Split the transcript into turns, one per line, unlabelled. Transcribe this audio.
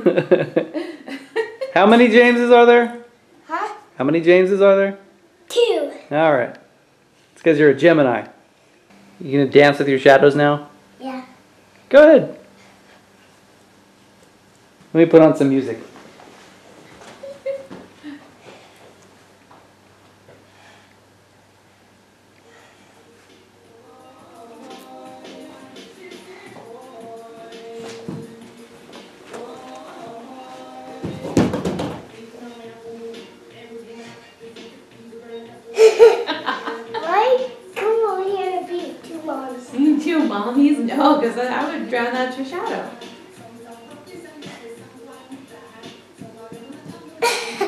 How many Jameses are there?
Huh?
How many Jameses are there?
2.
All right. It's because you're a Gemini. You gonna dance with your shadows now?
Yeah.
Go ahead. Let me put on some music.
Why come over here to be 2 moms?
2 mommies? No, because I would drown out your shadow.